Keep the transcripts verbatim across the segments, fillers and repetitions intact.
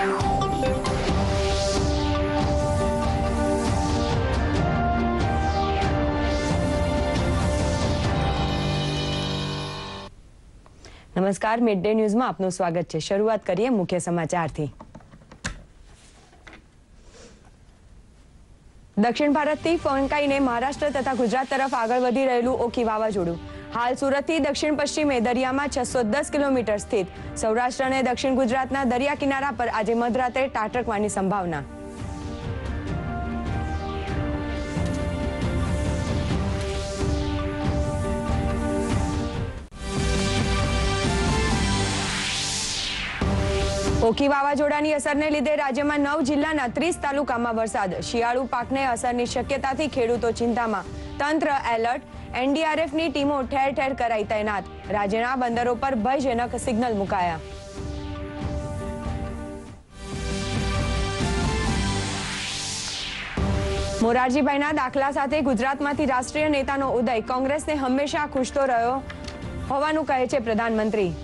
નમસ્કાર, mid day ન્યૂઝમાં આપનું સ્વાગત છે। શરૂઆત કરીએ મુખ્ય સમાચારથી। દક્ષિણ ભારતથી ફંકાઈને મહારાષ્ટ્ર તથા ગુજરાત તરફ આગળ વધી રહેલું ઓખી વાવાઝોડું હાલ સુરતથી દક્ષિણ પશ્ચિમે દરિયામાં છસો દસ કિલોમીટર સ્થિત સૌરાષ્ટ્ર અને દક્ષિણ ગુજરાતના દરિયા કિનારા પર આજે મધરાત્રે ત્રાટકવાની સંભાવના। ઓખી વાવાઝોડાની અસરને લીધે રાજ્યમાં નવ જિલ્લાના ત્રીસ તાલુકામાં વરસાદ। શિયાળુ પાકને અસરની શક્યતાથી ખેડૂતો ચિંતામાં। તંત્ર એલર્ટ, એનડીઆરએફની ટીમો ઠેર ઠેર કરાઈ તૈનાત। રાજ્યના બંદરો પર ભયજનક સિગ્નલ મુકાયા। મોરારજીભાઈના દાખલા સાથે ગુજરાતમાંથી રાષ્ટ્રીય નેતાનો ઉદય। કોંગ્રેસને હંમેશા ખુશતો રહ્યો હોવાનું કહે છે પ્રધાનમંત્રી।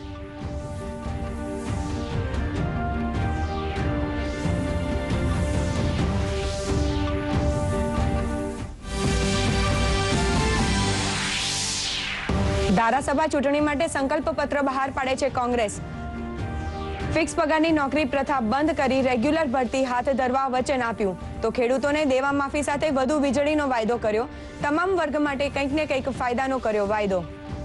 ધારાસભા ચૂંટણી માટે સંકલ્પ પત્ર બહાર પાડે છે કોંગ્રેસ। ફિક્સ પગારની નોકરી પ્રથા બંધ કરી રેગ્યુલર ભરતી હાથ ધરવા વચન આપ્યું તો ખેડૂતોને દેવા માફી સાથે વધુ વીજળીનો વાયદો કર્યો। તમામ વર્ગ માટે કંઈક ને કંઈક ફાયદાનો કર્યો વાયદો।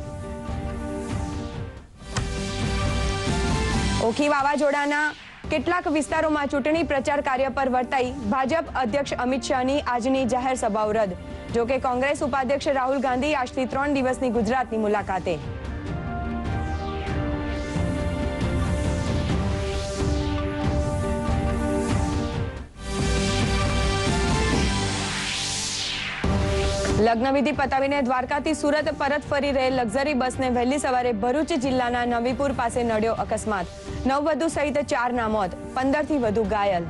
ઓખી વાવાઝોડાના કેટલાક વિસ્તારોમાં ચૂંટણી પ્રચાર કાર્ય પર વર્તાઈ। ભાજપ અધ્યક્ષ અમિત શાહની આજની જાહેર સભાઓ રદ। જો કે કોંગ્રેસ ઉપાધ્યક્ષ રાહુલ ગાંધી આજથી ત્રણ દિવસની ગુજરાતની મુલાકાતે। લગ્નવિધિ પતાવીને દ્વારકાથી સુરત પરત ફરી રહેલ લક્ઝરી બસને વહેલી સવારે ભરૂચ જિલ્લાના નવીપુર પાસે નડ્યો અકસ્માત। નવવધુ સહિત ચારના મોત, પંદર થી વધુ ઘાયલ।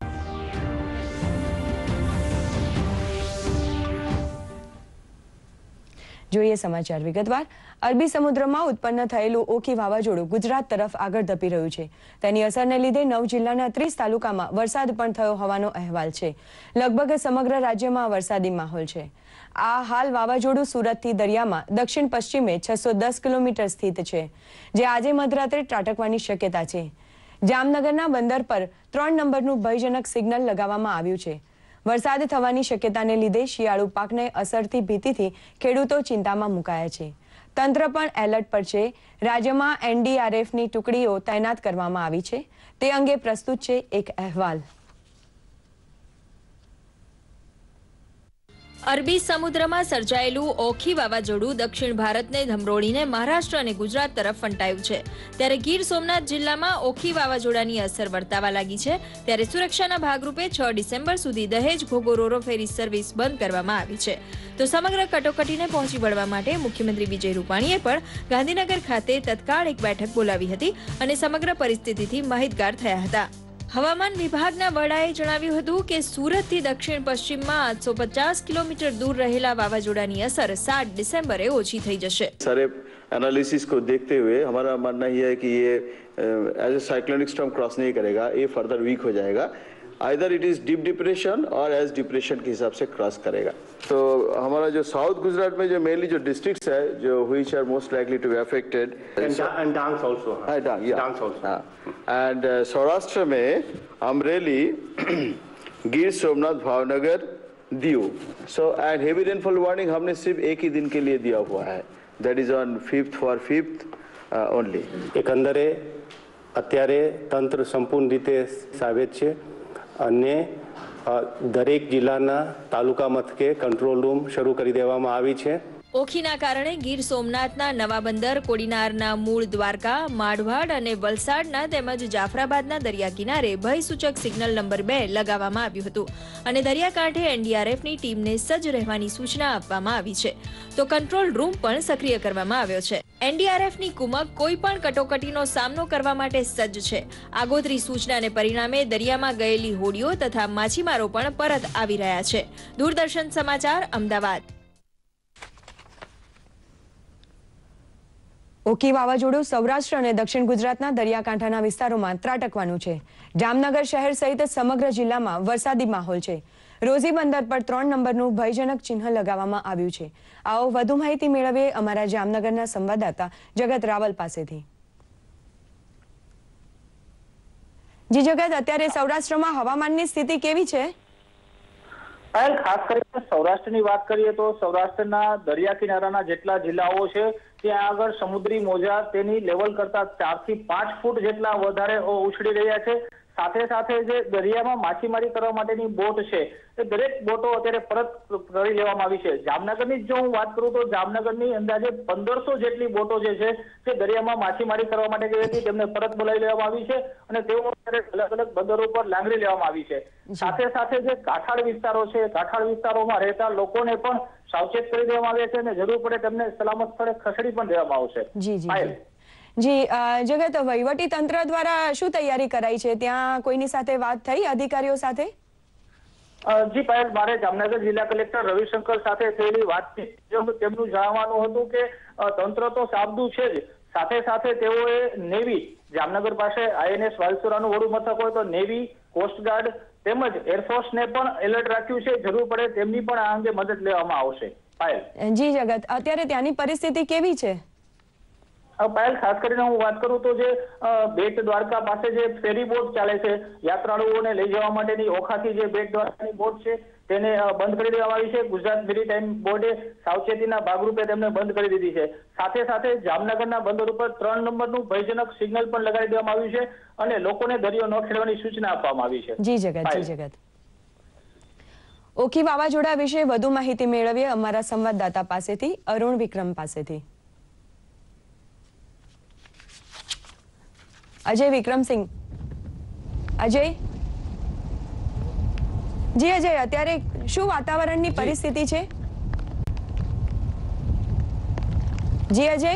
જોઈએ સમાચાર વિગતવાર। અરબી સમુદ્રમાં ઉત્પન્ન થયેલું ઓખી વાવાઝોડું ગુજરાત તરફ આગળ ધપી રહ્યું છે। તેની અસરને લીધે નવ જિલ્લાના ત્રીસ તાલુકામાં વરસાદ પણ થયો હોવાનો અહેવાલ છે। લગભગ સમગ્ર રાજ્યમાં વરસાદી માહોલ છે। આ હાલ વાવાઝોડું સુરતથી દરિયામાં દક્ષિણ પશ્ચિમે છસો દસ કિલોમીટર સ્થિત છે, જે આજે મધરાત્રે ત્રાટકવાની શક્યતા છે। જામનગરના બંદર પર ત્રણ નંબરનું ભયજનક સિગ્નલ લગાવવામાં આવ્યું છે। વરસાદ થવાની શક્યતાને લીધે શિયાળુ પાકને અસરથી ભીતિથી ખેડૂતો ચિંતામાં મુકાયા છે। તંત્ર પણ એલર્ટ પર છે। રાજ્યમાં એનડીઆરએફની ટુકડીઓ તૈનાત કરવામાં આવી છે। તે અંગે પ્રસ્તુત છે એક અહેવાલ। અરબી સમુદ્રમાં સર્જાયેલું ઓખી વાવાઝોડું દક્ષિણ ભારતને ધમરોળીને મહારાષ્ટ્ર અને ગુજરાત તરફ ફંટાયું છે। ત્યારે ગીર સોમનાથ જિલ્લામાં ઓખી વાવાઝોડાની અસર વર્તાવા લાગી છે। ત્યારે સુરક્ષાના ભાગરૂપે છ ડિસેમ્બર સુધી દહેજ ઘોઘો-રોરો ફેરી સર્વિસ બંધ કરવામાં આવી છે। તો સમગ્ર કટોકટીને પહોંચી વળવા માટે મુખ્યમંત્રી વિજય રૂપાણીએ પણ ગાંધીનગર ખાતે તત્કાળ એક બેઠક બોલાવી હતી અને સમગ્ર પરિસ્થિતિથી માહિતગાર થયા હતા। હવામાન વિભાગના વડાએ જણાવ્યું હતું કે સુરતથી દક્ષિણ પશ્ચિમમાં આઠસો પચાસ કિલોમીટર દૂર રહેલા વાવાઝોડાની અસર સાત ડિસેમ્બરે ઓછી થઈ જશે। सारे एनालिसिस को देखते हुए हमारा मानना ये है कि ये as a cyclonic storm cross नहीं करेगा, ये फर्दर वीक हो जाएगा। Either it is deep depression और एज डिप्रेशन के हिसाब से क्रॉस करेगा। तो हमारा जो साउथ गुजरात में जो मेनली जो डिस्ट्रिक्ट्स है जो which are most likely to be affected and dance also हां डांग या डांस आल्सो एंड सौराष्ट्र में Amreli Gir Somnath Bhavnagar Diu so and heavy rainfall warning हमने सिर्फ एक ही दिन के लिए दिया हुआ है, that is on fifth for fifth only. એકંદરે અત્યારે તંત્ર સંપૂર્ણ રીતે સાબિત છે અને દરેક જિલ્લાના તાલુકા મથકે કંટ્રોલ રૂમ શરૂ કરી દેવામાં આવી છે। ઓખીના કારણે ગીર સોમનાથના નવા બંદર, કોડીનારના મૂળ દ્વારકા, માઢવાડ અને વલસાડના તેમજ જાફરાબાદના દરિયા કિનારે ભયસૂચક સિગ્નલ નંબર બે લગાવવામાં આવ્યું હતું અને દરિયાકાંઠે એનડીઆરએફની ટીમને સજ્જ રહેવાની સૂચના આપવામાં આવી છે। તો કંટ્રોલ રૂમ પણ સક્રિય કરવામાં આવ્યો છે। એનડીઆરએફની કુમક કોઈ પણ કટોકટીનો સામનો કરવા માટે સજ્જ છે। આગોતરી સૂચનાને પરિણામે દરિયામાં ગયેલી હોડીઓ તથા માછીમારો પણ પરત આવી રહ્યા છે। દૂરદર્શન સમાચાર, અમદાવાદ। ઓકી વાવાઝોડું સૌરાષ્ટ્ર અને દક્ષિણ ગુજરાતના દરિયાકાંઠાના વિસ્તારોમાં ત્રાટકવાનું છે. જામનગર શહેર સહિત સમગ્ર જિલ્લામાં વરસાદી માહોલ છે. રોઝી બંદર પર ત્રણ નંબરનું ભયજનક ચિહ્ન લગાવવામાં આવ્યું છે. આવો વધુ માહિતી મેળવીએ અમારા જામનગરના સંવાદદાતા જગત રાવલ પાસેથી. જી જગત, અત્યારે સૌરાષ્ટ્રમાં હવામાનની સ્થિતિ કેવી છે? ખાસ કરીને સૌરાષ્ટ્રની વાત કરીએ તો સૌરાષ્ટ્રના દરિયા કિનારાના જેટલા જિલ્લાઓ છે ત્યાં આગળ સમુદ્રી મોજા તેની લેવલ કરતા ચાર થી પાંચ ફૂટ જેટલા વધારે ઉછળી રહ્યા છે. સાથે સાથે જે દરિયામાં માછીમારી કરવા માટેની બોટ છે એ દરેક બોટો અત્યારે પરત કરી લેવામાં આવી છે. જામનગરની જો હું વાત કરું તો જામનગરની અંદાજે પંદરસો જેટલી બોટો જે છે તે દરિયામાં માછીમારી કરવા માટે ગઈ હતી, તેમને પરત બોલાવી લેવામાં આવી છે અને તેઓ અત્યારે અલગ અલગ બંદરો પર લાંગરી લેવામાં આવી છે. સાથે સાથે જે કાંઠાળ વિસ્તારો છે, કાંઠાળ વિસ્તારોમાં રહેતા લોકોને પણ સાવચેત કરી દેવામાં આવ્યા છે અને જરૂર પડે તેમને સલામત સ્થળે ખસેડી પણ દેવામાં આવશે. જી જી જી જગત, વહીવટી તંત્ર દ્વારા શું તૈયારી કરાઈ છે? ત્યાં કોઈની સાથે વાત થઈ અધિકારીઓ સાથે? જી પાયલ, મારે જામનગર જિલ્લા કલેક્ટર રવિશંકર સાથે થયેલી વાતચીત તેમનું જણાવવાનું હતું કે તંત્ર તો સાબદું છે જ, સાથે સાથે તેઓએ નેવી, જામનગર પાસે આઈએનએસ વાલસુરાનું વડું મથક હોય તો નેવી, કોસ્ટગાર્ડ તેમજ એરફોર્સને પણ એલર્ટ રાખ્યું છે. જરૂર પડે તેમની પણ આ અંગે મદદ લેવામાં આવશે. પાયલ. જી જગત, અત્યારે ત્યાંની પરિસ્થિતિ કેવી છે? પાયલ, ખાસ કરીને હું વાત કરું તો જે બેટ દ્વારકા પાસે જે ફેરી બોટ ચાલે છે, યાત્રાળુઓને લઈ જવા માટેની ઓખાથી જે બેટ દ્વારકાની બોટ છે તેને બંધ કરી દેવામાં આવી છે. ગુજરાત મેરીટાઈમ બોર્ડે સાવચેતીના ભાગરૂપે તેમને બંધ કરી દીધી છે. સાથે સાથે જામનગરના બંદર ઉપર ત્રણ નંબરનું ભયજનક સિગ્નલ પણ લગાવી દેવામાં આવ્યું છે અને લોકોને દરિયો ન ખેડવાની સૂચના આપવામાં આવી છે. જી જગત, જી જગત. ઓખી વાવાઝોડા વિશે વધુ માહિતી મેળવીએ અમારા સંવાદદાતા પાસેથી, અરુણ વિક્રમ પાસેથી. અજય વિક્રમસિંહ. અજય. જી અજય, અત્યારે શું વાતાવરણની પરિસ્થિતિ છે? जी अजय।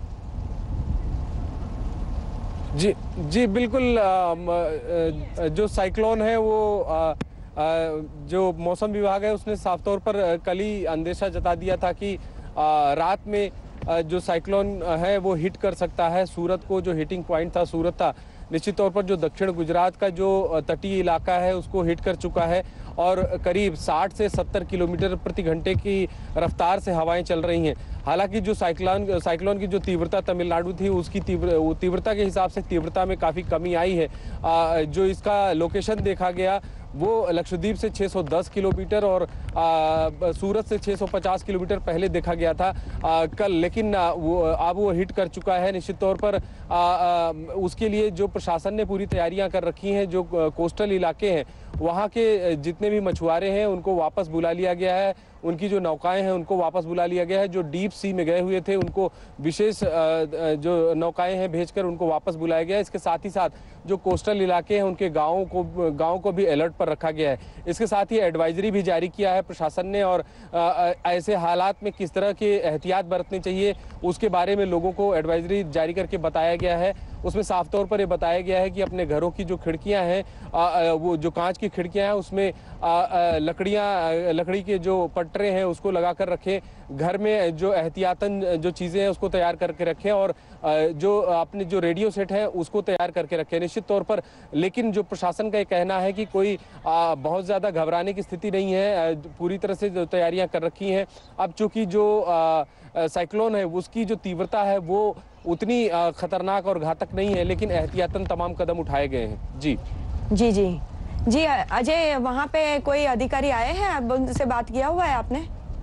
जी जी बिल्कुल, जो साइक्लोन है वो जो मौसम विभाग है उसने साफ तौर पर कल ही अंदेशा जता दिया था कि रात में जो साइक्लोन है वो हिट कर सकता है सूरत को। जो हिटिंग पॉइंट था सूरत था, निश्चित तौर पर जो दक्षिण गुजरात का जो तटीय इलाका है उसको हिट कर चुका है और करीब साठ से सत्तर किलोमीटर प्रति घंटे की रफ्तार से हवाएं चल रही हैं। हालांकि जो साइक्लोन साइक्लोन की जो तीव्रता तमिलनाडु थी उसकी तीव्र तीव्रता के हिसाब से तीव्रता में काफ़ी कमी आई है। आ, जो इसका लोकेशन देखा गया वो लक्षद्वीप से छह सौ दस किलोमीटर और आ, सूरत से छह सौ पचास किलोमीटर पहले देखा गया था आ, कल, लेकिन आ, वो अब वो हिट कर चुका है। निश्चित तौर पर आ, आ, उसके लिए जो प्रशासन ने पूरी तैयारियां कर रखी हैं, जो कोस्टल इलाके हैं वहाँ के जितने भी मछुआरे हैं उनको वापस बुला लिया गया है, उनकी जो नौकाएं हैं उनको वापस बुला लिया गया है। जो डीप सी में गए हुए थे उनको विशेष जो नौकाएं हैं भेजकर उनको वापस बुलाया गया है। इसके साथ ही साथ जो कोस्टल इलाके हैं उनके गाँवों को गाँव को भी अलर्ट पर रखा गया है। इसके साथ ही एडवाइजरी भी जारी किया है प्रशासन ने और ऐसे हालात में किस तरह के एहतियात बरतनी चाहिए उसके बारे में लोगों को एडवाइजरी जारी करके बताया गया है। उसमें साफ तौर पर यह बताया गया है कि अपने घरों की जो खिड़कियां हैं, वो जो कांच की खिड़कियां हैं उसमें लकड़ियां लकड़ी के जो पटरे हैं उसको लगा कर रखें। घर में जो एहतियातन जो चीज़ें हैं उसको तैयार करके रखें और जो अपने जो रेडियो सेट है उसको तैयार करके रखें निश्चित तौर पर। लेकिन जो प्रशासन का ये कहना है कि कोई बहुत ज़्यादा घबराने की स्थिति नहीं है, पूरी तरह से जो तैयारियां कर रखी हैं। अब चूँकि जो साइक्लोन है उसकी जो तीव्रता है वो उतनी खतरनाक और घातक नहीं है, लेकिन एहतियातन तमाम कदम उठाए गए हैं। जी जी जी जी अजय, वहाँ पे कोई अधिकारी आए हैं, अब उनसे बात किया हुआ है आपने?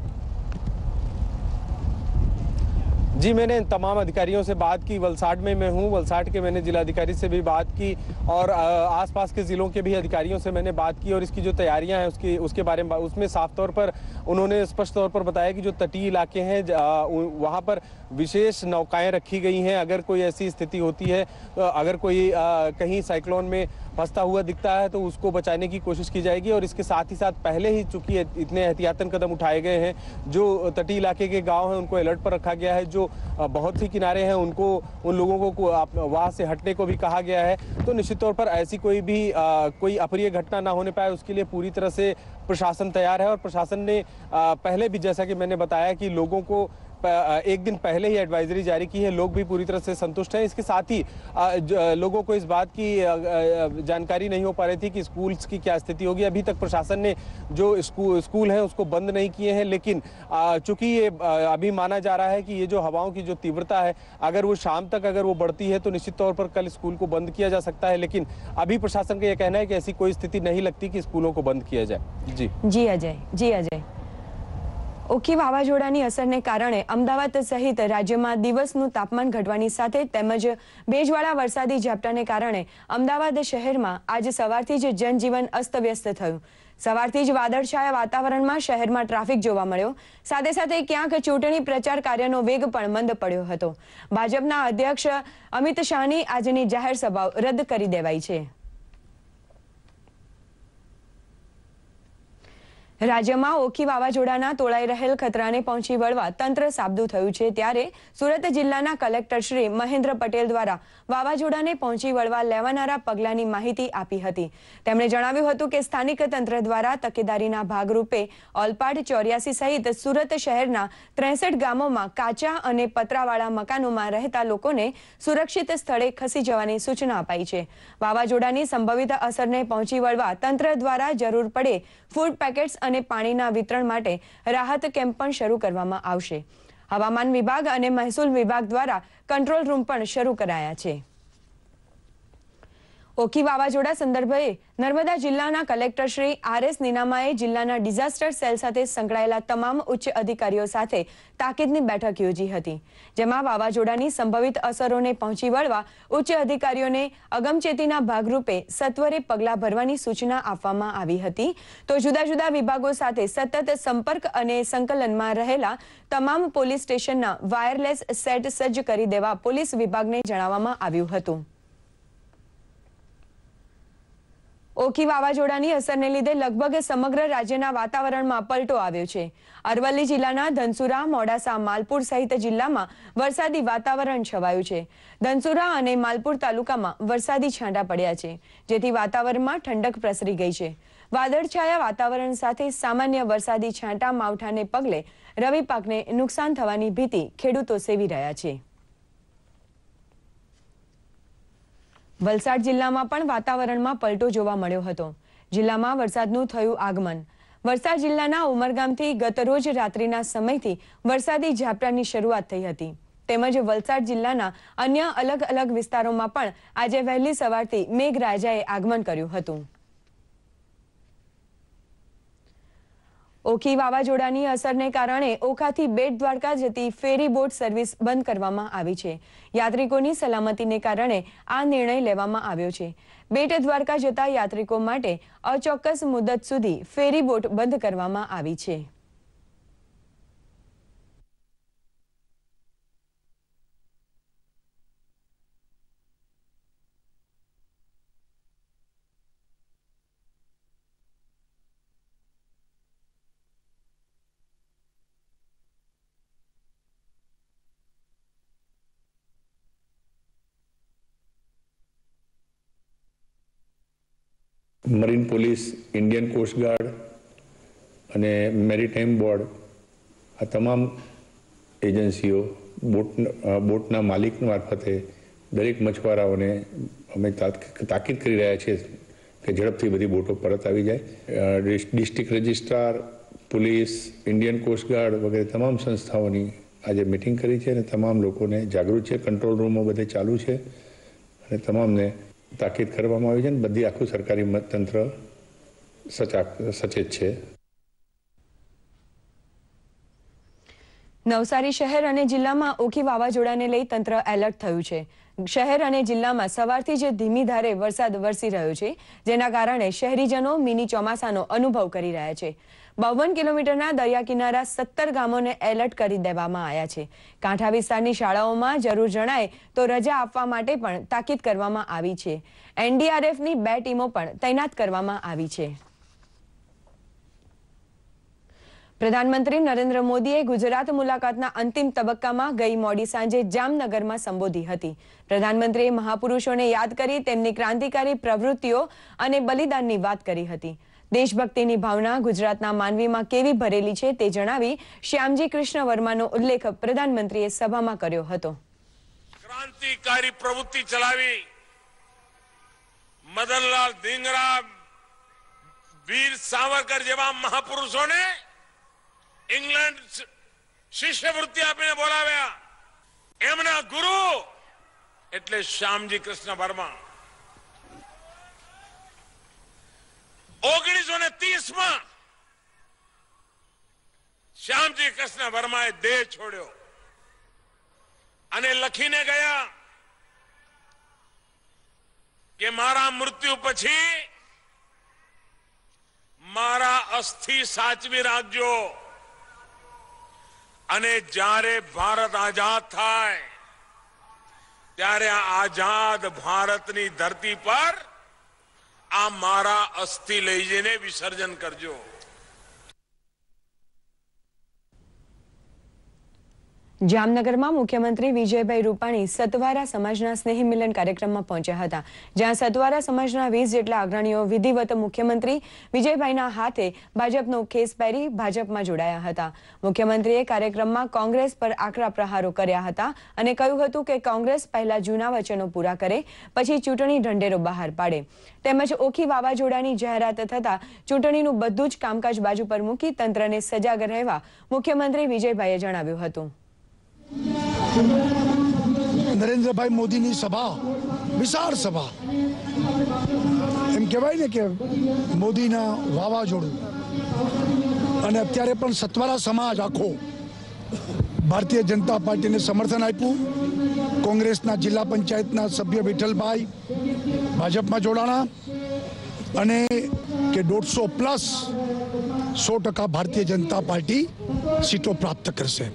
जी मैंने तमाम अधिकारियों से बात की। वलसाड में मैं हूँ, वलसाड के मैंने जिलाधिकारी से भी बात की और आसपास के ज़िलों के भी अधिकारियों से मैंने बात की और इसकी जो तैयारियां हैं उसकी उसके बारे में उसमें साफ तौर पर उन्होंने स्पष्ट तौर पर बताया कि जो तटीय इलाके हैं वहाँ पर विशेष नौकाएं रखी गई हैं। अगर कोई ऐसी स्थिति होती है, अगर कोई आ, कहीं साइक्लोन में फंसता हुआ दिखता है तो उसको बचाने की कोशिश की जाएगी। और इसके साथ ही साथ पहले ही चूंकि इतने एहतियातन कदम उठाए गए हैं, जो तटीय इलाके के गांव हैं उनको अलर्ट पर रखा गया है, जो बहुत ही किनारे हैं उनको उन लोगों को वहां से हटने को भी कहा गया है। तो निश्चित तौर पर ऐसी कोई भी आ, कोई अप्रिय घटना ना होने पाए उसके लिए पूरी तरह से प्रशासन तैयार है। और प्रशासन ने आ, पहले भी जैसा कि मैंने बताया कि लोगों को एक दिन पहले ही एडवाइजरी जारी की है, लोग भी पूरी तरह से संतुष्ट हैं। इसके साथ ही लोगों को इस बात की जानकारी नहीं हो पा रही थी कि स्कूल्स की क्या स्थिति होगी। अभी तक प्रशासन ने जो स्कूल स्कूल हैं उसको बंद नहीं किए हैं, लेकिन चूंकि ये अभी माना जा रहा है कि ये जो हवाओं की जो तीव्रता है, अगर वो शाम तक अगर वो बढ़ती है तो निश्चित तौर पर कल स्कूल को बंद किया जा सकता है। लेकिन अभी प्रशासन का यह कहना है कि ऐसी कोई स्थिति नहीं लगती कि स्कूलों को बंद किया जाए। जी जी अजय जी अजय ઓખી વાવાઝોડાની અસરને કારણે અમદાવાદ સહિત રાજ્યમાં દિવસનું તાપમાન ઘટવાની સાથે તેમજ ભેજવાળા વરસાદી ઝાપટાને કારણે અમદાવાદ શહેરમાં આજ સવારથી જ જનજીવન અસ્તવ્યસ્ત થયું। સવારથી જ વાદળછાયા વાતાવરણમાં શહેરમાં ટ્રાફિક જોવા મળ્યો। સાથે સાથે ક્યાંક ચૂંટણી પ્રચાર કાર્યનો વેગ પણ મંદ પડ્યો હતો। ભાજપના અધ્યક્ષ અમિત શાહની આજની જાહેર સભા રદ કરી દેવાઈ છે। રાજ્યમાં ઓખી વાવાઝોડાના તોળાઈ રહેલ ખતરાને પહોંચી વળવા તંત્ર સાબદું થયું છે, ત્યારે સુરત જિલ્લાના કલેક્ટર શ્રી મહેન્દ્ર પટેલ દ્વારા વાવાઝોડાને પહોંચી વળવા લેવાનારા પગલાંની માહિતી આપી હતી। તેમણે જણાવ્યું હતું કે સ્થાનિક તંત્ર દ્વારા તકેદારીના ભાગરૂપે ઓલપાડ ચોર્યાસી સહિત સુરત શહેરના ત્રેસઠ ગામોમાં કાચા અને પતરાવાળા મકાનોમાં રહેતા લોકોને સુરક્ષિત સ્થળે ખસી જવાની સૂચના અપાઈ છે। વાવાઝોડાની સંભવિત અસરને પહોંચી વળવા તંત્ર દ્વારા જરૂર પડે ફૂડ પેકેટ્સ અને પાણીના વિતરણ માટે રાહત કેમ્પ પણ શરૂ કરવામાં આવશે। હવામાન વિભાગ અને મહેસૂલ વિભાગ દ્વારા કંટ્રોલ રૂમ પણ શરૂ કરાયા છે। ઓખી વાવાઝોડા સંદર્ભે નર્મદા જિલ્લાના કલેક્ટર શ્રી આર એસ નીનામાએ જિલ્લાના ડિઝાસ્ટર સેલ સાથે સંકળાયેલા તમામ ઉચ્ચ અધિકારીઓ સાથે તાકીદની બેઠક યોજી હતી, જેમાં વાવાઝોડાની સંભવિત અસરોને પહોંચી વળવા ઉચ્ચ અધિકારીઓને અગમચેતીના ભાગરૂપે સત્વરે પગલાં ભરવાની સૂચના આપવામાં આવી હતી। તો જુદા જુદા વિભાગો સાથે સતત સંપર્ક અને સંકલનમાં રહેલા તમામ પોલીસ સ્ટેશનના વાયરલેસ સેટ સજ્જ કરી દેવા પોલીસ વિભાગને જણાવવામાં આવ્યું હતું। ઓખી વાવાઝોડાની અસરને લીધે લગભગ સમગ્ર રાજ્યના વાતાવરણમાં પલટો આવ્યો છે। અરવલ્લી જિલ્લાના ધનસુરા, મોડાસા, માલપુર સહિત જિલ્લામાં વરસાદી વાતાવરણ છવાયું છે। ધનસુરા અને માલપુર તાલુકામાં વરસાદી છાંટા પડ્યા છે, જેથી વાતાવરણમાં ઠંડક પ્રસરી ગઈ છે। વાદળછાયા વાતાવરણ સાથે સામાન્ય વરસાદી છાંટા માવઠાને પગલે રવિ પાકને નુકસાન થવાની ભીતિ ખેડૂતો સેવી રહ્યા છે। વલસાડ જિલ્લામાં પણ વાતાવરણમાં પલટો જોવા મળ્યો હતો। જિલ્લામાં વરસાદનું થયું આગમન। વલસાડ જિલ્લાના ઉમરગામથી ગતરોજ રાત્રિના સમયથી વરસાદી ઝાપટાની શરૂઆત થઈ હતી, તેમજ વલસાડ જિલ્લાના અન્ય અલગ અલગ વિસ્તારોમાં પણ આજે વહેલી સવારથી મેઘરાજાએ આગમન કર્યું હતું। ઓખી વાવાઝોડાની અસરને કારણે ઓખાથી બેટ દ્વારકા જતી ફેરી બોટ સર્વિસ બંધ કરવામાં આવી છે। યાત્રિકોની સલામતીને કારણે આ નિર્ણય લેવામાં આવ્યો છે। બેટ દ્વારકા જતા યાત્રિકો માટે અચોક્કસ મુદત સુધી ફેરી બોટ બંધ કરવામાં આવી છે। મરીન પોલીસ, ઇન્ડિયન કોસ્ટગાર્ડ અને મેરીટાઈમ બોર્ડ આ તમામ એજન્સીઓ બોટ બોટના માલિક મારફતે દરેક મછવારાઓને અમે તાકીદ કરી રહ્યા છીએ કે ઝડપથી બધી બોટો પરત આવી જાય। District registrar, police, Indian coastguard વગેરે તમામ સંસ્થાઓની આજે મિટિંગ કરી છે અને તમામ લોકોને જાગૃત છે। કંટ્રોલ રૂમો બધે ચાલુ છે અને તમામને તાકીદ કરવામાં આવી છે અને બધી આખું સરકારી તંત્ર સચાક સચેત છે। નવસારી શહેર અને જિલ્લામાં ઓખી વાવાઝોડાને લઈ તંત્ર એલર્ટ થયું છે। શહેર અને જિલ્લામાં સવારથી જ ધીમી ધારે વરસાદ વરસી રહ્યો છે, જેના કારણે શહેરીજનો મિની ચોમાસાનો અનુભવ કરી રહ્યા છે। બાવન કિલોમીટરના દરિયા કિનારા સત્તર ગામોને એલર્ટ કરી દેવામાં આવ્યા છે। કાંઠા વિસ્તારની શાળાઓમાં જરૂર જણાય તો રજા આપવા માટે પણ તાકીદ કરવામાં આવી છે। એનડીઆરએફની બે ટીમો પણ તૈનાત કરવામાં આવી છે। પ્રધાનમંત્રી નરેન્દ્ર મોદીએ ગુજરાત મુલાકાતના અંતિમ તબક્કામાં ગઈ મોડી સાંજે જામનગરમાં સંબોધી હતી। પ્રધાનમંત્રીએ મહાપુરુષોને યાદ કરી તેમની ક્રાંતિકારી પ્રવૃત્તિઓ અને બલિદાનની વાત કરી હતી। દેશભક્તિની ભાવના ગુજરાતના માનવીમાં કેવી ભરેલી છે તે જણાવી શ્યામજી કૃષ્ણ વર્માનો ઉલ્લેખ પ્રધાનમંત્રીએ સભામાં કર્યો હતો. ક્રાંતિકારી પ્રવૃત્તિ ચલાવી મદનલાલ ધીંગરા, વીર સાવરકર જેવા મહાપુરુષોને ઇંગ્લેન્ડ શિષ્યવૃત્તિ આપીને બોલાવ્યા. એમના ગુરુ એટલે શ્યામજી કૃષ્ણ વર્મા. ઓગણીસો ને ત્રીસ માં શ્યામજી કૃષ્ણ વર્માએ દેહ છોડ્યો અને લખીને ગયા કે મારા મૃત્યુ પછી મારા અસ્થિ સાચવી રાખજો અને જ્યારે ભારત આઝાદ થાય ત્યારે આ આઝાદ ભારતની ધરતી પર આ મારા અસ્થિ લઈ જઈને વિસર્જન કરજો. જામનગરમાં મુખ્યમંત્રી વિજયભાઈ રૂપાણી સતવારા સમાજના સ્નેહ મિલન કાર્યક્રમમાં પહોંચ્યા હતા, જ્યાં સતવારા સમાજના વીસ જેટલા અગ્રણીઓ વિધિવત મુખ્યમંત્રી વિજયભાઈના હાથે ભાજપનો ખેસ પહેરી ભાજપમાં જોડાયા હતા. મુખ્યમંત્રીએ કાર્યક્રમમાં કોંગ્રેસ પર આકરા પ્રહારો કર્યા હતા અને કહ્યું હતું કે કોંગ્રેસ પહેલા જૂના વચનો પૂરા કરે, પછી ચૂંટણી ઢંઢેરો બહાર પાડે. તેમજ ઓખી વાવાઝોડાની જાહેરાત થતા ચૂંટણીનું બધું જ કામકાજ બાજુ પર મૂકી તંત્રને સજાગ રહેવા મુખ્યમંત્રી વિજયભાઈએ જણાવ્યું હતું. નરેન્દ્રભાઈ મોદીની સભા વિશાળ સભા, એમ કહેવાય ને કે મોદીના વાવાઝોડું. અને અત્યારે પણ સતવારા સમાજ આખો ભારતીય જનતા પાર્ટીને સમર્થન આપ્યું. કોંગ્રેસના જિલ્લા પંચાયતના સભ્ય વિઠ્ઠલભાઈ ભાજપમાં જોડાણા અને કે દોઢસો પ્લસ સો ટકા ભારતીય જનતા પાર્ટી સીટો પ્રાપ્ત કરશે.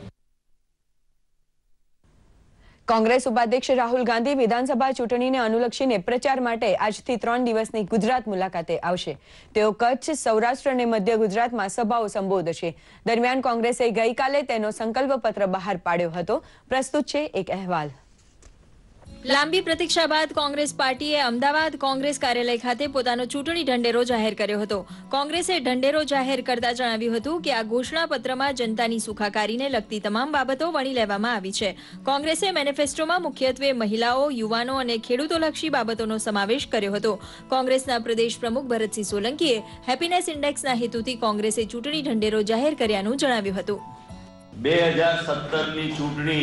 કોંગ્રેસ ઉપાધ્યક્ષ રાહુલ ગાંધી વિધાનસભા ચૂંટણીને અનુલક્ષીને પ્રચાર માટે આજથી ત્રણ દિવસની ગુજરાત મુલાકાતે આવશે. તેઓ કચ્છ, સૌરાષ્ટ્ર અને મધ્ય ગુજરાતમાં સભાઓ સંબોધશે. દરમિયાન કોંગ્રેસે ગઈકાલે તેનો સંકલ્પ પત્ર બહાર પાડ્યો હતો. પ્રસ્તુત છે એક અહેવાલ. લાંબી પ્રતીક્ષા બાદ કોંગ્રેસ પાર્ટીએ અમદાવાદ કોંગ્રેસ કાર્યાલય ખાતે પોતાનો ચૂંટણી ઢંઢેરો જાહેર કર્યો હતો. કોંગ્રેસે ઢંઢેરો જાહેર કરતા જણાવ્યું હતું કે આ ઘોષણાપત્રમાં જનતાની સુખાકારીને લગતી તમામ બાબતો વણી લેવામાં આવી છે. કોંગ્રેસે મેનિફેસ્ટોમાં મુખ્યત્વે મહિલાઓ, યુવાનો અને ખેડૂતોલક્ષી બાબતોનો સમાવેશ કર્યો હતો. કોંગ્રેસના પ્રદેશ પ્રમુખ ભરતસિંહ સોલંકીએ હેપીનેસ ઇન્ડેક્સના હેતુથી કોંગ્રેસે ચૂંટણી ઢંઢેરો જાહેર કર્યાનું જણાવ્યું હતું. બે હજાર સત્તર ની ચૂંટણી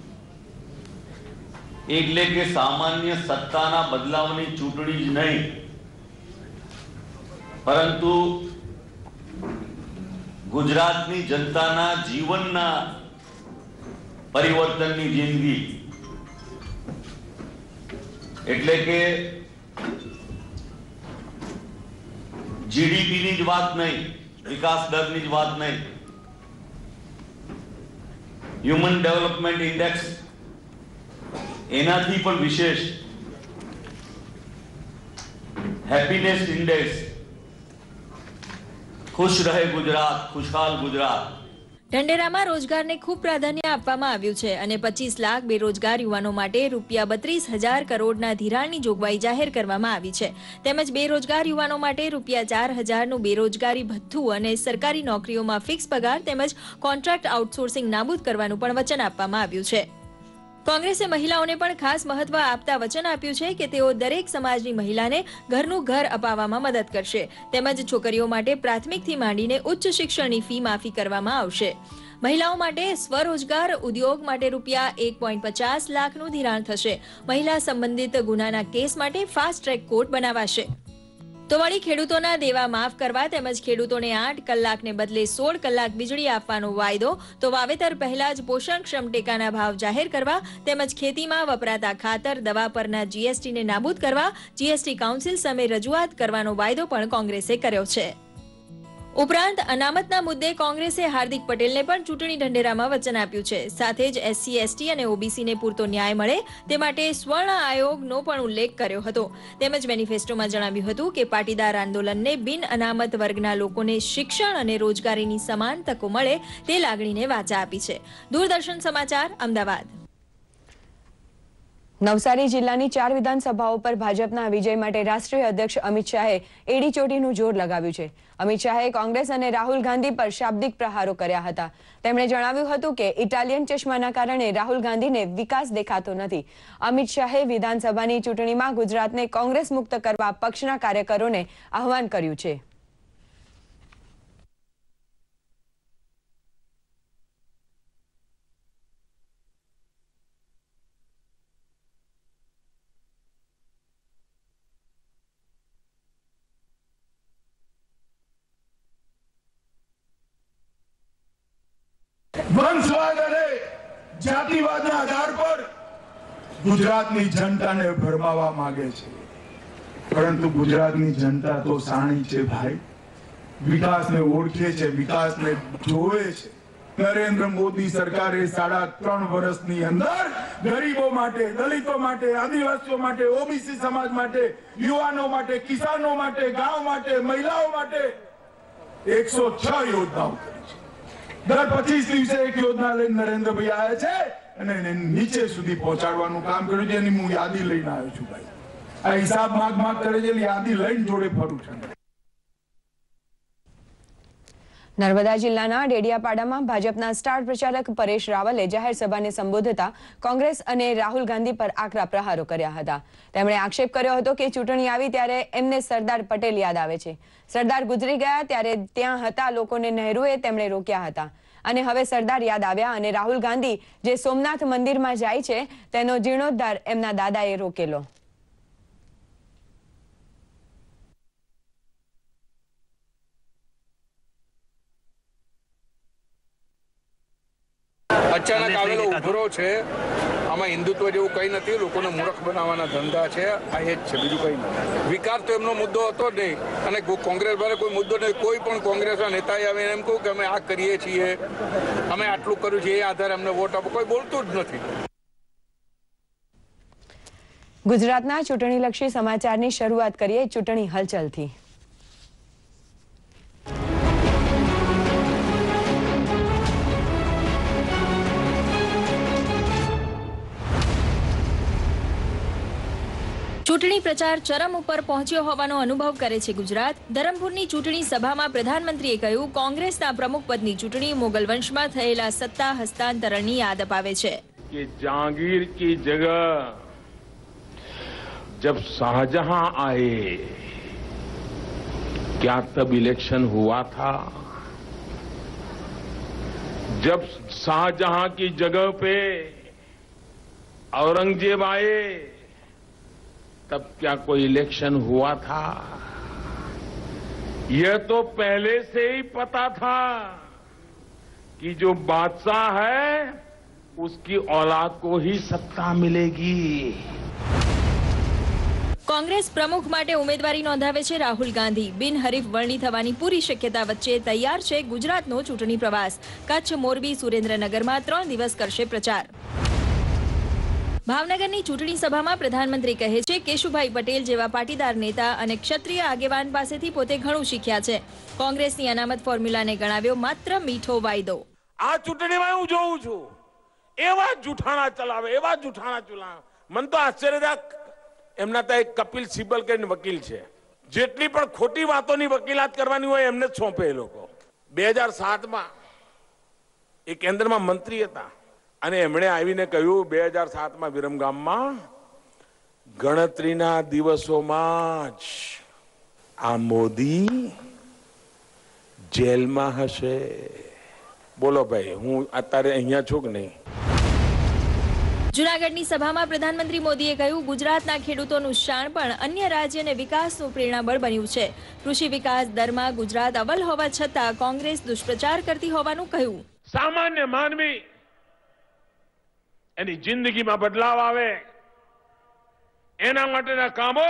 એટલે કે સામાન્ય સત્તાના બદલાવની ચૂંટણી જ નહીં, પરંતુ ગુજરાતની જનતાના જીવનના પરિવર્તનની જિંદગી. એટલે કે જીડીપીની જ વાત નહીં, વિકાસ દરની જ વાત નહીં, હ્યુમન ડેવલપમેન્ટ ઇન્ડેક્સ એનાથી પણ વિશેષ હેપીનેસ ઇન્ડેક્સ, ખુશ રહે ગુજરાત, ખુશહાલ ગુજરાત. ઢંઢેરામાં રોજગારને ખૂબ પ્રાધાન્ય આપવામાં આવ્યું છે અને પચીસ લાખ બેરોજગાર યુવાનો માટે રૂપિયા બત્રીસ હજાર કરોડના ધિરાણની જોગવાઈ જાહેર કરવામાં આવી છે. તેમજ બેરોજગાર યુવાનો માટે રૂપિયા ચાર હજારનું બેરોજગારી ભથ્થું અને સરકારી નોકરીઓમાં ફિક્સ પગાર તેમજ કોન્ટ્રાક્ટ આઉટસોર્સિંગ નાબૂદ કરવાનું પણ વચન આપવામાં આવ્યું છે. કોંગ્રેસે મહિલાઓને પણ ખાસ મહત્વ આપતા વચન આપ્યું છે કે તેઓ દરેક સમાજની મહિલાને ઘરનું ઘર અપાવવામાં મદદ કરશે. તેમજ છોકરીઓ માટે પ્રાથમિકથી માંડીને ઉચ્ચ શિક્ષણની ફી માફી કરવામાં આવશે. મહિલાઓ માટે સ્વરોજગાર ઉદ્યોગ માટે રૂપિયા એક પોઈન્ટ પચાસ લાખનું ધિરાણ થશે. મહિલા સંબંધિત ગુનાના કેસ માટે ફાસ્ટ ટ્રેક કોર્ટ બનાવાશે. તો વળી ખેડૂતોના દેવા માફ કરવા તેમજ ખેડૂતોને આઠ કલાકને બદલે સોળ કલાક વીજળી આપવાનો વાયદો, તો વાવેતર પહેલા જ પોષણક્ષમ ટેકાના ભાવ જાહેર કરવા તેમજ ખેતીમાં વપરાતા ખાતર, દવા પરના જીએસટીને નાબૂદ કરવા જીએસટી કાઉન્સિલ સામે રજૂઆત કરવાનો વાયદો પણ કોંગ્રેસે કર્યો છે. ઉપરાંત અનામતના મુદ્દે કોંગ્રેસે હાર્દિક પટેલને પણ ચૂંટણી ઢંઢેરામાં વચન આપ્યું છે. સાથે જ એસસી, એસટી અને ઓબીસીને પૂરતો ન્યાય મળે તે માટે સ્વર્ણ આયોગનો પણ ઉલ્લેખ કર્યો હતો. તેમજ મેનિફેસ્ટોમાં જણાવ્યું હતું કે પાટીદાર આંદોલનને બિન અનામત વર્ગના લોકોને શિક્ષણ અને રોજગારીની સમાન તકો મળે તે લાગણીને વાચા આપી છે. દૂરદર્શન સમાચાર, અમદાવાદ. નવસારી જિલ્લાની ચાર વિધાનસભાઓ પર ભાજપના વિજય માટે રાષ્ટ્રીય અધ્યક્ષ અમિત શાહે એડી ચોટીનું જોર લગાવ્યું છે. અમિત શાહે કોંગ્રેસ અને રાહુલ ગાંધી પર શાબ્દિક પ્રહારો કર્યા હતા. તેમણે જણાવ્યું હતું કે ઇટાલિયન ચશ્માના કારણે રાહુલ ગાંધીને વિકાસ દેખાતો નથી. અમિત શાહે વિધાનસભાની ચૂંટણીમાં ગુજરાતને કોંગ્રેસ મુક્ત કરવા પક્ષના કાર્યકરોને આહવાન કર્યું છે. વંશવાદ અને જાતિવાદના આધાર પર ગુજરાતની જનતાને ભરમાવા માંગે છે, પરંતુ ગુજરાતની જનતા તો સાણી છે ભાઈ. વિકાસને ઓળખે છે, વિકાસને જોવે છે. નરેન્દ્ર મોદી સરકારે સાડા ત્રણ વર્ષની અંદર ગરીબો માટે, દલિતો માટે, આદિવાસીઓ માટે, ઓબીસી સમાજ માટે, યુવાનો માટે, કિસાનો માટે, ગામ માટે, મહિલાઓ માટે એકસો છ યોજનાઓ કરી છે. દર પચીસ દિવસે એક યોજના લઈને નરેન્દ્રભાઈ આવ્યા છે અને એને નીચે સુધી પહોંચાડવાનું કામ કર્યું છે. એની હું યાદી લઈને આવ્યો છું ભાઈ. આ હિસાબ માગ માગ કરે છે, યાદી લઈને જોડે ફરું છું. નર્મદા જિલ્લાના ડેડિયાપાડામાં ભાજપના સ્ટાર પ્રચારક પરેશ રાવલે જાહેર સભાને સંબોધતા કોંગ્રેસ અને રાહુલ ગાંધી પર આકરા પ્રહારો કર્યા હતા. તેમણે આક્ષેપ કર્યો હતો કે ચૂંટણી આવી ત્યારે એમને સરદાર પટેલ યાદ આવે છે. સરદાર ગુજરી ગયા ત્યારે ત્યાં હતા લોકોને નહેરુએ તેમણે રોક્યા હતા અને હવે સરદાર યાદ આવ્યા અને રાહુલ ગાંધી જે સોમનાથ મંદિરમાં જાય છે તેનો જીર્ણોદ્ધાર એમના દાદાએ રોકેલો. અચાનક આવેલો ઉભરો છે, આમાં હિન્દુત્વ જેવું કંઈ નથી. લોકોને મૂર્ખ બનાવવાના ધંધા છે, આ એ જ છે, બીજું કંઈ નથી. વિકાસ તો એમનો મુદ્દો હતો જ નહીં અને કોંગ્રેસ વાળે કોઈ મુદ્દો નહીં. કોઈ પણ કોંગ્રેસના નેતાએ આવે એમ કહું કે અમે આ કરીએ છીએ, અમે આટલું કર્યું છે, એ આધારે અમને વોટ આપો, કોઈ બોલતું જ નથી. ગુજરાતના ચૂંટણીલક્ષી સમાચારની શરૂઆત કરીએ ચૂંટણી હલચલથી. ચૂંટણી પ્રચાર ચરમ ઉપર પહોંચ્યો હોવાનો અનુભવ કરે છે ગુજરાત. ધરમપુરની ચૂંટણી સભામાં પ્રધાનમંત્રીએ કહ્યું, કોંગ્રેસના પ્રમુખ પદની ચૂંટણી મુગલ વંશમાં થયેલા સત્તા હસ્તાંતરણની યાદ અપાવે છે. कि जहांगीर की जगह जब शाहजहां आए, क्या तब इलेक्शन हुआ था? जब शाहजहां की जगह पे औरंगजेब आए, तब क्या कोई इलेक्शन हुआ था? यह तो पहले से ही पता था कि जो बादशाह है उसकी औलाद को ही सत्ता मिलेगी. કોંગ્રેસ પ્રમુખ માટે ઉમેદવારી નોંધાવે છે રાહુલ ગાંધી. બિનહરીફ વરણી થવાની પૂરી શક્યતા વચ્ચે તૈયાર છે ગુજરાતનો ચૂંટણી પ્રવાસ. કચ્છ, મોરબી, સુરેન્દ્રનગરમાં ત્રણ દિવસ કરશે પ્રચાર. ભાવનગરની ચૂંટણી સભામાં પ્રધાનમંત્રી કહે છે, કેશુભાઈ પટેલ જેવા પાટીદાર નેતા અને ક્ષત્રિય આગેવાન પાસેથી પોતે ઘણું શીખ્યા છે. કોંગ્રેસની અનામત ફોર્મ્યુલાને ગણાવ્યો માત્ર મીઠો વાયદો. આ ચૂંટણીમાં હું જોઉં છું એવા જૂઠાણા ચલાવે, એવા જૂઠાણા ચલાવે. મન તો આશ્ચર્ય થાય. એમના તો એક કપિલ સિબ્બલ કરીને વકીલ છે, જેટલી પણ ખોટી વાતોની વકીલાત કરવાની હોય એમને જ સોંપે એ લોકો. બે હજાર સાતમાં એ કેન્દ્રમાં મંત્રી હતા અને એમણે આવીને કહ્યું બે હજાર સાતમાં વિરમગામમાં ગણતરીના દિવસોમાં જ આ મોદી જેલમાં હશે. બોલો ભાઈ, હું અત્યારે અહીંયા છું કે નહીં? જૂનાગઢની સભામાં પ્રધાનમંત્રી મોદીએ કહ્યું, ગુજરાતના ખેડૂતોનું શાણપણ અન્ય રાજ્યને વિકાસનું પ્રેરણાબળ બન્યું છે. કૃષિ વિકાસ દરમાં ગુજરાત અવ્વલ હોવા છતાં કોંગ્રેસ દુષ્પ્રચાર કરતી હોવાનું કહ્યું. સામાન્ય માનવી એની જિંદગીમાં બદલાવ આવે એના માટેના કામો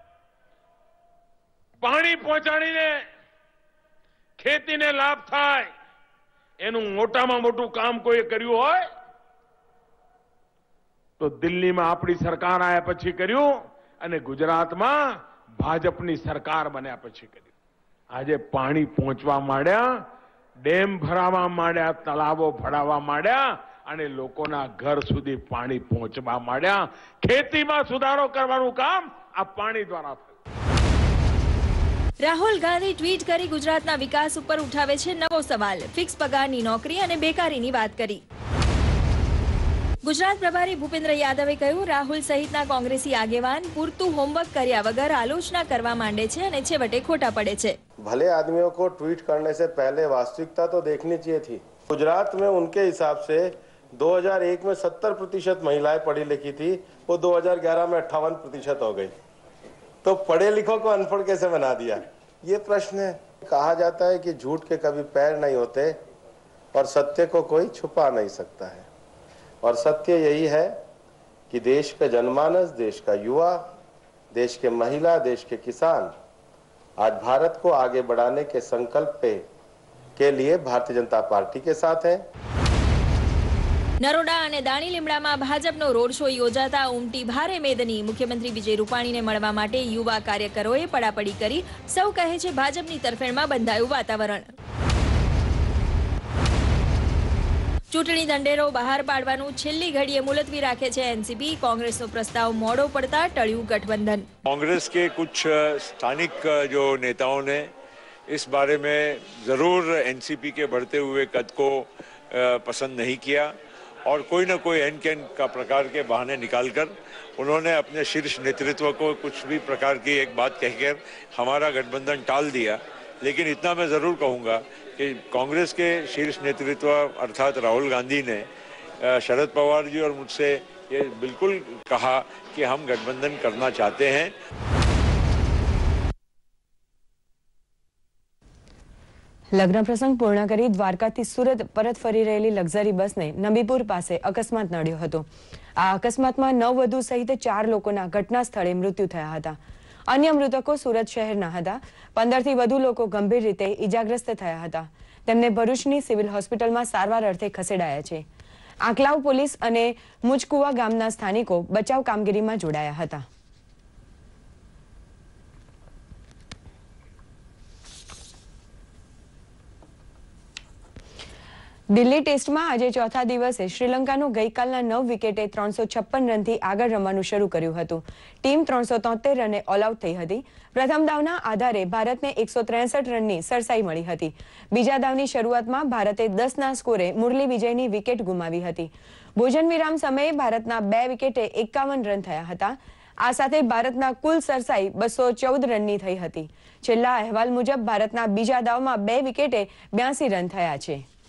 પાણી પહોંચાડીને ખેતીને લાભ થાય એનું મોટામાં મોટું કામ કોઈ કર્યું હોય તો દિલ્હીમાં આપણી સરકાર આવ્યા પછી કર્યું અને ગુજરાતમાં ભાજપની સરકાર બન્યા પછી કર્યું. આજે પાણી પહોંચવા માંડ્યા, ડેમ ભરાવા માંડ્યા, તળાવો ભરાવા માંડ્યા અને લોકોના ઘર સુધી પાણી પહોંચવા માંડ્યા. ખેતીમાં સુધારો કરવાનું કામ આ પાણી દ્વારા થયું. રાહુલ ગાંધી ટ્વીટ કરી ગુજરાતના વિકાસ ઉપર ઉઠાવે છે નવો સવાલ. ફિક્સ પગારની નોકરી અને બેકારીની વાત કરી. ગુજરાત પ્રભારી ભૂપેન્દ્ર યાદવે કહ્યું, રાહુલ સહિતના કોંગ્રેસી આગેવાન પૂરતું હોમવર્ક કર્યા વગર આલોચના કરવા માંડે છે અને છેવટે ખોટા પડે છે. भले आदमियों को ट्वीट करने से पहले वास्तविकता तो देखनी चाहिए थी. गुजरात में उनके हिसाब से दो हज़ार एक में सत्तर प्रतिशत महिलाएं पढ़ी लिखी थी, वो दो हज़ार ग्यारह में अट्ठावन प्रतिशत हो गई. तो पढ़े लिखों को अनपढ़ कैसे बना दिया, ये प्रश्न है. कहा जाता है कि झूठ के कभी पैर नहीं होते और सत्य को कोई छुपा नहीं सकता है. और सत्य यही है कि देश का जनमानस, देश का युवा, देश के महिला, देश के किसान आज भारत को आगे बढ़ाने के संकल्प पे के लिए भारतीय जनता पार्टी के साथ है. નરોડા અને દાણી લીમડામાં ભાજપનો રોડ શો યોજાતા ઉમટી ભારે મેદની. મુખ્યમંત્રી વિજય રૂપાણીને મળવા માટે યુવા કાર્યકરોએ પડાપડી કરી. સૌ કહે છે ભાજપની તરફેણમાં બંધાયું વાતાવરણ. ચૂંટણી ઢંઢેરો બહાર પાડવાનું છેલ્લી ઘડીએ મુલતવી રાખે છે एनसीपी. कांग्रेसનો प्रस्ताव મોડો પડતા ટળ્યું गठबंधन. कांग्रेस के कुछ स्थानिक जो नेताओं ने इस बारे में जरूर एनसीपी के बढ़ते हुए कद को पसंद नहीं किया और कोई ना कोई एन कैन का प्रकार के बहाने निकालकर उन्होंने अपने शीर्ष नेतृत्व को कुछ भी प्रकार की एक बात कहकर हमारा गठबंधन टाल दिया. लेकिन इतना मैं ज़रूर कहूँगा कि कांग्रेस के शीर्ष नेतृत्व अर्थात राहुल गांधी ने शरद पवार जी और मुझसे ये बिल्कुल कहा कि हम गठबंधन करना चाहते हैं. લગ્ન પ્રસંગ પૂર્ણ કરી દ્વારકાથી સુરત પરત ફરી રહેલી લક્ઝરી બસને નબીપુર પાસે અકસ્માત નડ્યો હતો. આ અકસ્માતમાં નવવધુ સહિત ચાર લોકોના ઘટના સ્થળે મૃત્યુ થયા હતા. અન્ય મૃતકો સુરત શહેરના હતા. પંદરથી વધુ લોકો ગંભીર રીતે ઈજાગ્રસ્ત થયા હતા. તેમને ભરૂચની સિવિલ હોસ્પિટલમાં સારવાર અર્થે ખસેડાયા છે. આંકલાવ પોલીસ અને મુજકુવા ગામના સ્થાનિકો બચાવ કામગીરીમાં જોડાયા હતા. દિલ્હી ટેસ્ટમાં આજે ચોથા દિવસે શ્રીલંકાનું ગઈકાલના નવ વિકેટે ત્રણસો છપ્પન રનથી આગળ રમવાનું શરૂ કર્યું હતું. ટીમ ત્રણસો તોતેર રને ઓલ આઉટ થઈ હતી. પ્રથમ દાવના આધારે ભારતને એકસો ત્રેસઠ રનની સરસાઈ મળી હતી. બીજા દાવની શરૂઆતમાં ભારતે દસના સ્કોરે મુરલી વિજયની વિકેટ ગુમાવી હતી. ભોજન વિરામ સમયે ભારતના બે વિકેટે એકાવન રન થયા હતા. આ સાથે ભારતના કુલ સરસાઈ બસો ચૌદ રનની થઈ હતી. છેલ્લા અહેવાલ મુજબ ભારતના બીજા દાવમાં બે વિકેટે બ્યાસી રન થયા છે.